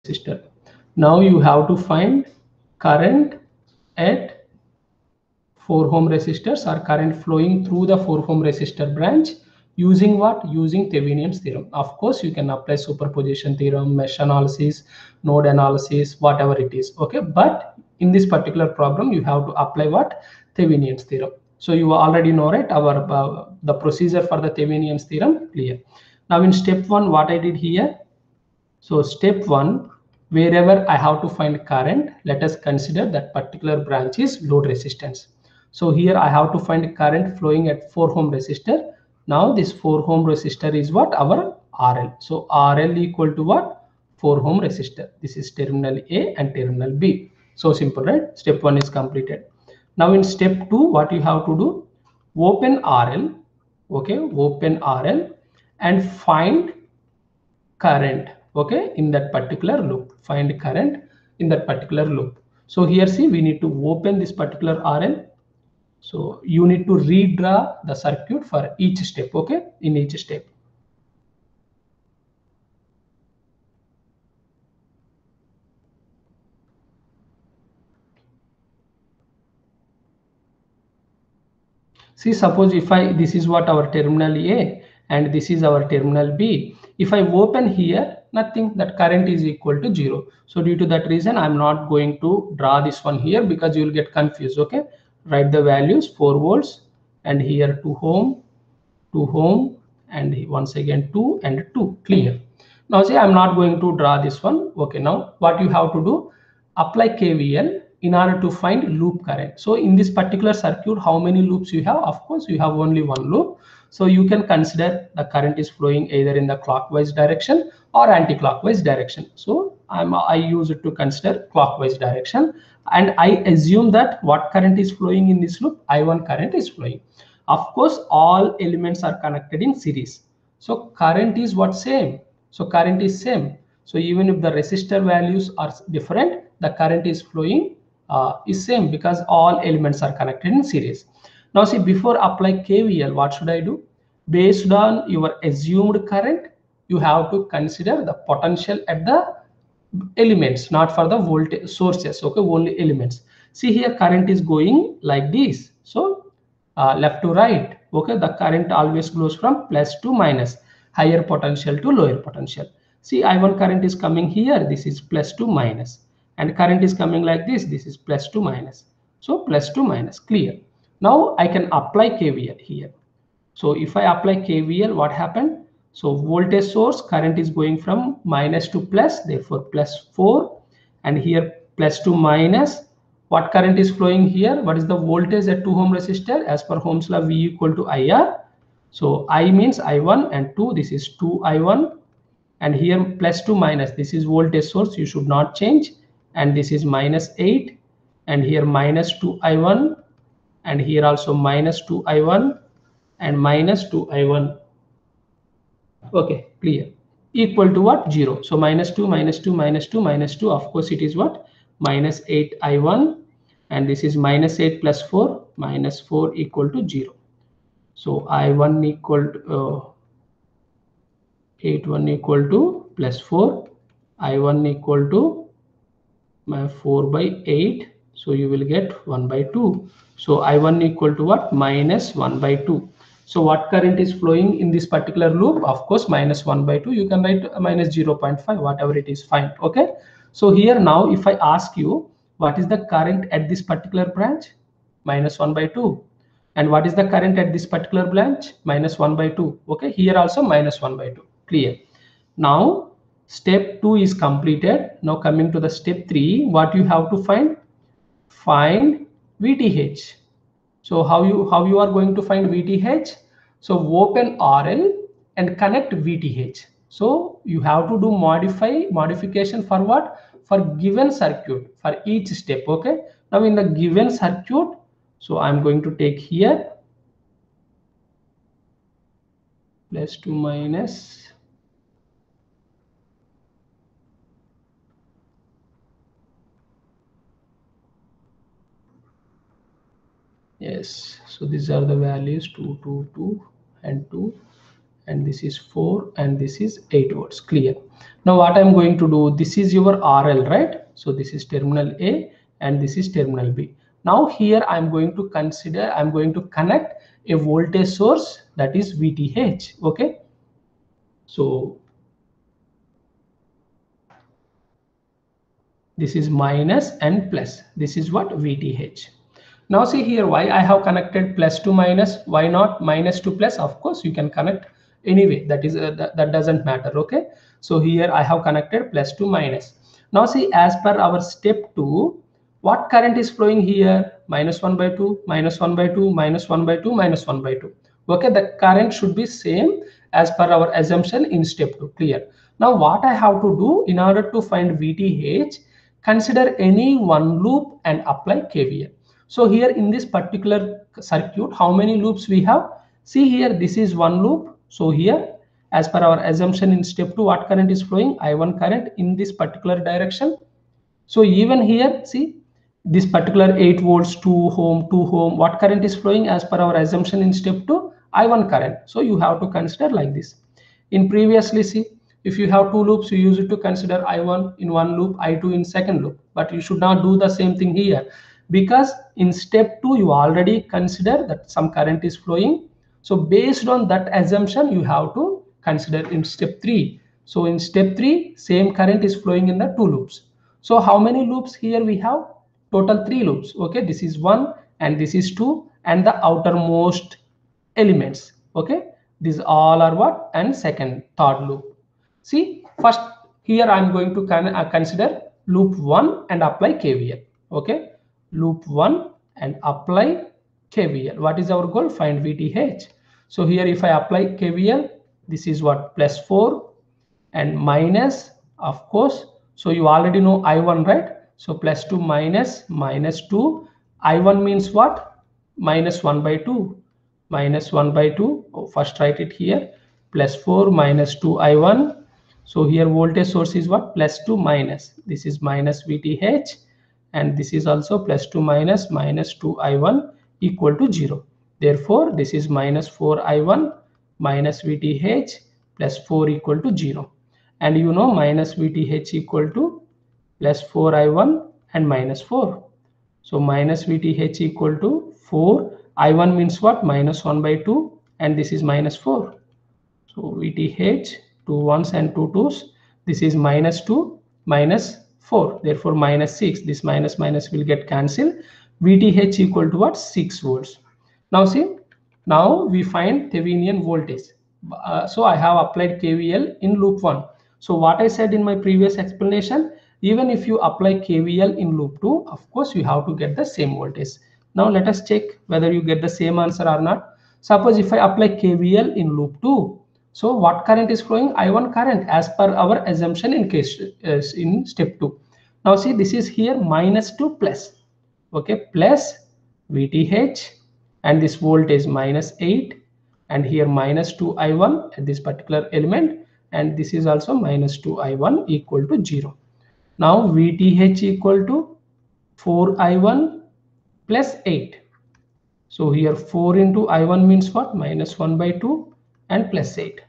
resistor. Now you have to find current at 4 ohm resistors or current flowing through the 4 ohm resistor branch using what? Using Thevenin's theorem. Of course, you can apply superposition theorem, mesh analysis, node analysis, whatever it is. Okay, but in this particular problem, you have to apply what? Thevenin's theorem. So you already know, right? Our the procedure for the Thevenin's theorem clear. Now in step 1, what I did here? So step 1, wherever I have to find current, let us consider that particular branch is load resistance. So here I have to find current flowing at 4 ohm resistor. Now this 4 ohm resistor is what? Our RL. So RL equal to what? 4 ohm resistor. This is terminal A and terminal B. So simple, right? Step 1 is completed. Now in step 2, what you have to do? Open RL. Okay, open RL and find current, okay, in that particular loop. Find current in that particular loop. So here, see, we need to open this particular RL. So you need to redraw the circuit for each step, okay, in each step. See, suppose if this is what our terminal A and this is our terminal B. If I open here, nothing, that current is equal to 0. So due to that reason, I'm not going to draw this one here because you will get confused. Okay, write the values 4 volts and here 2 ohm, 2 ohm, and once again 2 and 2. Clear. Now see, I'm not going to draw this one. Okay, now what you have to do? Apply KVL in order to find loop current. So in this particular circuit, how many loops you have? Of course, you have only one loop. So you can consider the current is flowing either in the clockwise direction or anti-clockwise direction. So I use it to consider clockwise direction, and I assume that what current is flowing in this loop? I1 current is flowing. Of course, all elements are connected in series. So current is what? Same. So current is same. So even if the resistor values are different, the current is flowing is same because all elements are connected in series. Now see, before apply KVL, what should I do? Based on your assumed current, you have to consider the potential at the elements, not for the voltage sources. Okay, only elements. See here, current is going like this. So left to right. Okay, the current always goes from plus to minus, higher potential to lower potential. See, I1 current is coming here. This is plus to minus, and current is coming like this. This is plus to minus. So plus to minus, clear. Now I can apply KVL here. So if I apply KVL, what happened? So voltage source current is going from minus to plus, therefore plus 4, and here plus to minus. What current is flowing here? What is the voltage at 2 ohm resistor? As per Ohm's law, V equal to IR. So I means I1 and 2, this is 2I1, and here plus to minus, this is voltage source, you should not change, and this is minus 8, and here minus 2I1, and here also minus 2I1 and minus 2I1. Okay, clear. Equal to what? 0. So minus 2, minus 2, minus 2, minus 2. Of course, it is what? Minus 8I1. And this is minus 8 plus 4. Minus 4 equal to 0. So I1 equal to 8 1 equal to plus 4. I1 equal to 4 by 8. So you will get 1 by 2. So I1 equal to what? Minus 1 by 2. So what current is flowing in this particular loop? Of course, minus 1 by 2. You can write minus 0.5, whatever it is, fine. Okay. So here now, if I ask you, what is the current at this particular branch? Minus 1 by 2. And what is the current at this particular branch? Minus 1 by 2. Okay. Here also minus 1 by 2. Clear. Now, step 2 is completed. Now coming to the step 3, what you have to find? Find VTH. So how you are going to find VTH? So open RL and connect VTH. So you have to do modification for what? For given circuit, for each step. Okay. Now in the given circuit, so I'm going to take here plus to minus. Yes, so these are the values 2, 2, 2 and 2, and this is 4, and this is 8 volts. Clear? Now what I'm going to do, this is your RL, right? So this is terminal A and this is terminal B. Now here I'm going to connect a voltage source, that is VTH. Okay, so this is minus and plus, this is what VTH. Now see here, why I have connected plus to minus, why not minus to plus? Of course you can connect anyway, that is that doesn't matter. Okay, so here I have connected plus to minus. Now see, as per our step 2, what current is flowing here? Minus 1 by 2, minus 1 by 2, minus 1 by 2, minus 1 by 2. Okay, the current should be same as per our assumption in step 2. Clear? Now what I have to do in order to find VTH, consider any one loop and apply KVL. So here in this particular circuit, how many loops we have? See here, this is one loop. So here, as per our assumption in step 2, what current is flowing? I1 current in this particular direction. So even here, see, this particular 8 volts, 2 ohm, what current is flowing as per our assumption in step 2? I1 current. So you have to consider like this. In previously, see, if you have 2 loops, you use it to consider I1 in one loop, I2 in second loop. But you should not do the same thing here, because in step 2 you already consider that some current is flowing. So based on that assumption, you have to consider in step 3. So in step 3, same current is flowing in the 2 loops. So how many loops here we have? Total 3 loops. Okay, this is 1 and this is 2 and the outermost elements. Okay, these all are what? And second, third loop. See, first here I am going to consider loop 1 and apply KVL. Okay, loop 1 and apply KVL. What is our goal? Find VTH. So here if I apply KVL, this is what? Plus 4 and minus, of course. So you already know I1, right? So plus 2 minus, minus 2. I1 means what? Minus 1 by 2. Minus 1 by 2. Oh, first write it here. Plus 4 minus 2 I1. So here voltage source is what? Plus 2 minus. This is minus VTH. And this is also plus 2 minus, minus 2 I1 equal to 0. Therefore, this is minus 4 I1 minus VTH plus 4 equal to 0. And you know minus VTH equal to plus 4 I1 and minus 4. So minus VTH equal to 4. I1 means what? Minus 1 by 2 and this is minus 4. So VTH, 2 1s and 2 2s. This is minus 2 minus 4. Therefore minus 6. This minus minus will get cancelled. VTH equal to what? 6 volts. Now see, now we find Thevenin voltage. So I have applied KVL in loop 1. So what I said in my previous explanation, even if you apply KVL in loop 2, of course you have to get the same voltage. Now let us check whether you get the same answer or not. Suppose if I apply KVL in loop 2, so what current is flowing? I1 current as per our assumption in step 2. Now see, this is here minus to plus. Okay, plus VTH and this voltage minus 8 and here minus 2 I1 at this particular element, and this is also minus 2 I1 equal to 0. Now VTH equal to 4 I1 plus 8. So here 4 into I1 means what? Minus 1 by 2 and plus 8.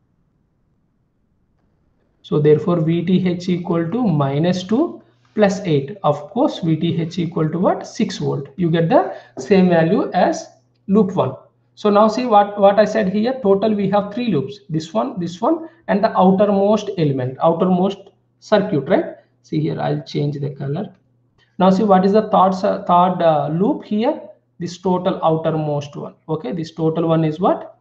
So therefore VTH equal to minus 2 plus 8. Of course VTH equal to what? 6 volt. You get the same value as loop 1. So now see what I said here. Total we have 3 loops. This one, and the outermost element, outermost circuit, right? See here, I'll change the color. Now see what is the third loop here? This total outermost one. Okay, this total one is what?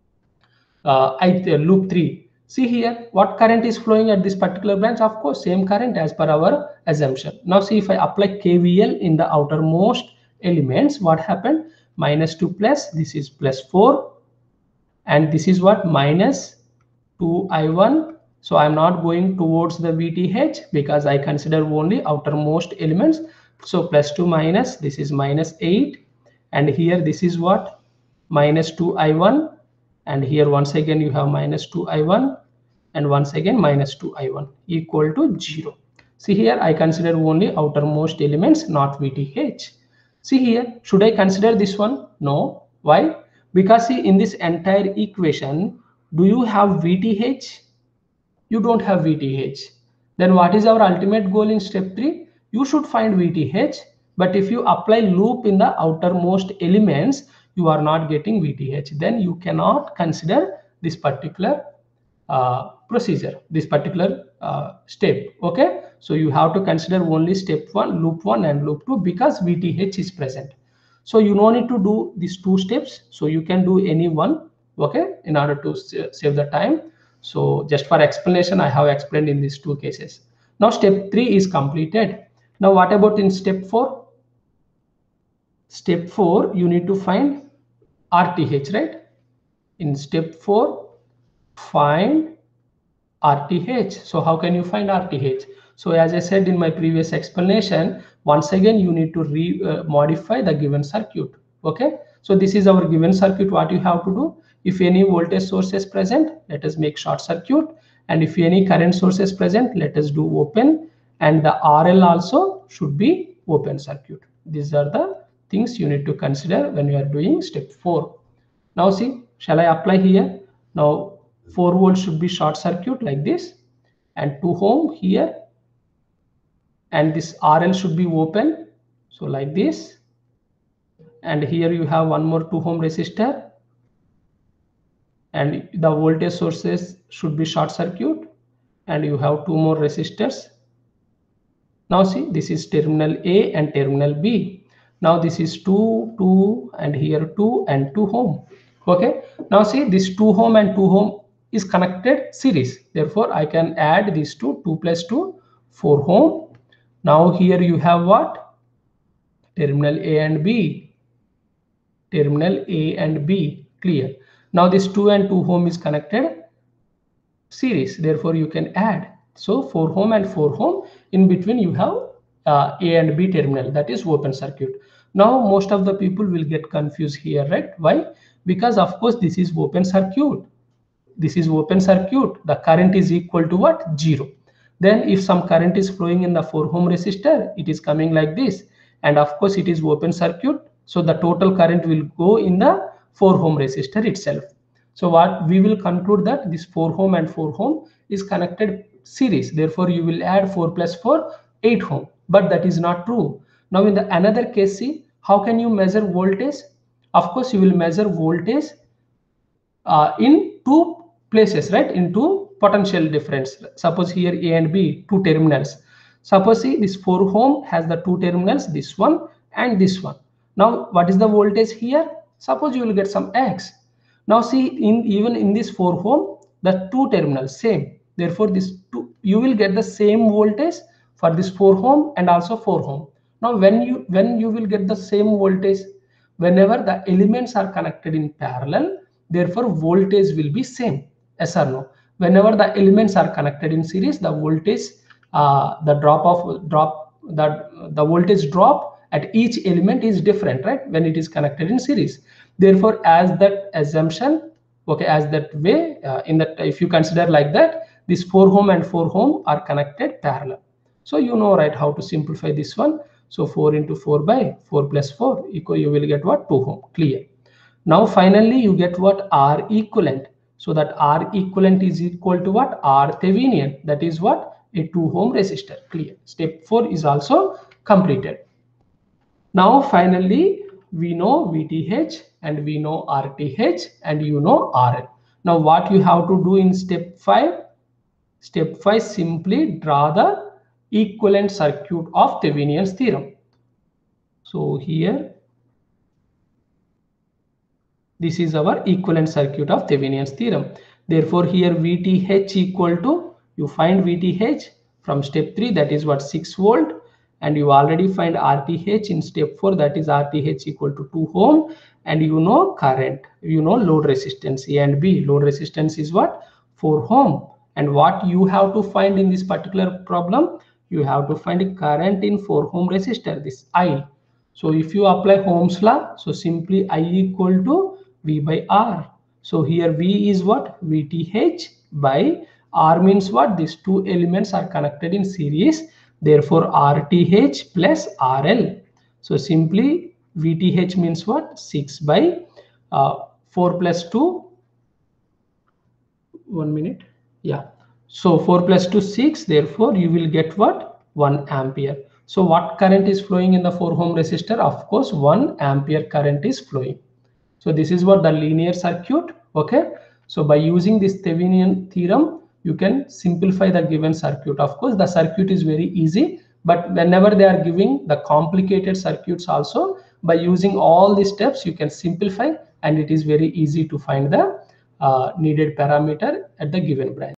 Loop 3. See here, what current is flowing at this particular branch? Of course, same current as per our assumption. Now see, if I apply KVL in the outermost elements, what happened? Minus 2 plus, this is plus 4. And this is what? Minus 2 I1. So I'm not going towards the VTH because I consider only outermost elements. So plus 2 minus, this is minus 8. And here this is what? Minus 2 I1. And here once again you have minus 2 I1 and once again minus 2 I1 equal to 0. See here, I consider only outermost elements, not VTH. See here, should I consider this one? No. Why? Because see, in this entire equation, Do you have VTH? You don't have VTH. Then what is our ultimate goal in step 3? You should find VTH, but if you apply loop in the outermost elements, you are not getting VTH. Then you cannot consider this particular procedure, this particular step. Okay, so you have to consider only step 1, loop 1 and loop 2 because VTH is present. So you no need to do these 2 steps, so you can do any one, okay, in order to save the time. So just for explanation, I have explained in these 2 cases. Now step 3 is completed. Now what about in step 4? Step 4, you need to find RTH, right? In step 4, find RTH. So how can you find RTH? So as I said in my previous explanation, once again you need to modify the given circuit. Okay, so this is our given circuit. What you have to do, if any voltage source is present, let us make short circuit, and if any current source is present, let us do open, and the RL also should be open circuit. These are the things you need to consider when you are doing step 4. Now see, shall I apply here? Now 4 volts should be short circuit like this, and 2 ohm here, and this RL should be open, so like this, and here you have one more 2 ohm resistor, and the voltage sources should be short circuit, and you have 2 more resistors. Now see, this is terminal A and terminal B. Now this is 2, 2, and here 2 and 2 ohm. Okay, now see, this 2 ohm and 2 ohm is connected series. Therefore, I can add these 2 plus 2, 4 ohm. Now here you have what? Terminal A and B. Terminal A and B. Clear. Now this 2 and 2 ohm is connected series. Therefore, you can add. So 4 ohm and 4 ohm. In between you have A and B terminal, that is open circuit. Now most of the people will get confused here, right? Why? Because of course this is open circuit. This is open circuit. The current is equal to what? 0. Then if some current is flowing in the 4 ohm resistor, it is coming like this. And of course it is open circuit. So the total current will go in the 4 ohm resistor itself. So what we will conclude that this 4 ohm and 4 ohm is connected series. Therefore you will add 4 plus 4, 8 ohm. But that is not true. Now in the another case, see, how can you measure voltage? Of course you will measure voltage in 2 places, right? In 2 potential difference. Suppose here A and B, 2 terminals. Suppose see, this 4 ohm has the 2 terminals, this one and this one. Now what is the voltage here? Suppose you will get some X. Now see, even in this 4 ohm, the 2 terminals same. Therefore this 2, you will get the same voltage for this 4 ohm and also 4 ohm. Now when you will get the same voltage, whenever the elements are connected in parallel, therefore voltage will be same. Yes or no? Whenever the elements are connected in series, the voltage, the voltage drop at each element is different, right? When it is connected in series. Therefore, as that assumption, okay, as that way, in that, if you consider like that, this 4 ohm and 4 ohm are connected parallel. So you know, right, how to simplify this one. So 4 into 4 by 4 plus 4 equal, you will get what? 2 ohm. Clear. Now finally you get what? R equivalent. So that R equivalent is equal to what? R Thevenin. That is what? A 2 ohm resistor. Clear. Step 4 is also completed. Now finally we know VTH and we know RTH and you know RL. Now what you have to do in step 5? Step 5, simply draw the equivalent circuit of Thevenin's theorem. So here, this is our equivalent circuit of Thevenin's theorem. Therefore, here VTH equal to, you find VTH from step 3, that is what? 6 volt. And you already find RTH in step 4, that is RTH equal to 2 ohm. And you know current, you know load resistance A and B. Load resistance is what? 4 ohm. And what you have to find in this particular problem? You have to find current in 4 ohm resistor, this I. So if you apply Ohm's law, so simply I equal to V by R. So here V is what? VTH by R means what? These 2 elements are connected in series. Therefore RTH plus RL. So simply VTH means what? 6 by 4 plus 2. 1 minute. Yeah. So 4 plus 2 6. Therefore, you will get what? 1 ampere. So what current is flowing in the 4 ohm resistor? Of course, 1 ampere current is flowing. So this is what the linear circuit. Okay. So by using this Thevenin theorem, you can simplify the given circuit. Of course, the circuit is very easy, but whenever they are giving the complicated circuits also, by using all these steps, you can simplify, and it is very easy to find the needed parameter at the given branch.